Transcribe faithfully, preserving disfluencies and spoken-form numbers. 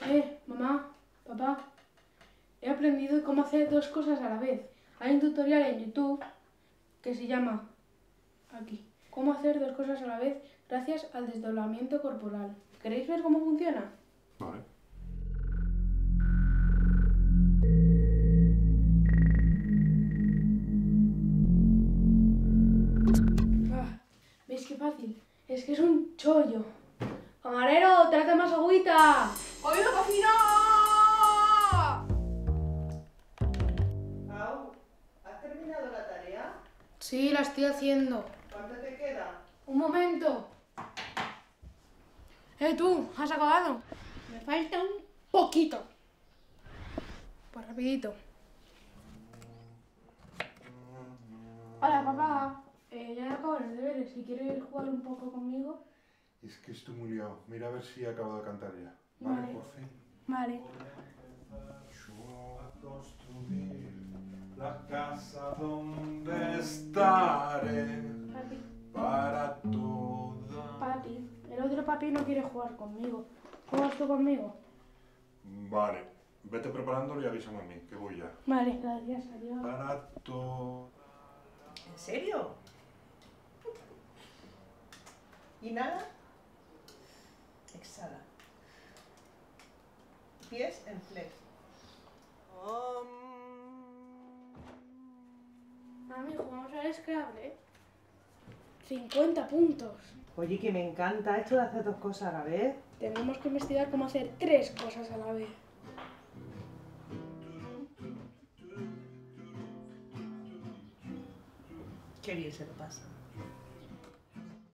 Eh, mamá, papá, he aprendido cómo hacer dos cosas a la vez. Hay un tutorial en YouTube que se llama, aquí, cómo hacer dos cosas a la vez gracias al desdoblamiento corporal. ¿Queréis ver cómo funciona? Vale. Ah, ¿veis qué fácil? Es que es un chollo. ¡Camarero, trata más agüita! ¡Oído, cocina! Pau, ¿has terminado la tarea? Sí, la estoy haciendo. ¿Cuánto te queda? Un momento. Eh, tú, ¿has acabado? Me falta un poquito. Pues rapidito. Hola, papá. Eh, ya he acabado los deberes. Si quieres jugar un poco conmigo. Es que estoy muy liado. Mira a ver si acabo de cantar ya. Vale, Vale. por fin. Vale. Yo a construir la casa donde estaré Papi, para toda. papi. El otro papi no quiere jugar conmigo. ¿Juegas tú conmigo? Vale. Vete preparándolo y avísame a mí, que voy ya. Vale, gracias. Adiós. Para todo. ¿En serio? Inhala. Exhala. Pies en flex. Mami, jugamos al Scrabble. cincuenta puntos. Oye, que me encanta esto de hacer dos cosas a la vez. Tenemos que investigar cómo hacer tres cosas a la vez. Qué bien se lo pasa.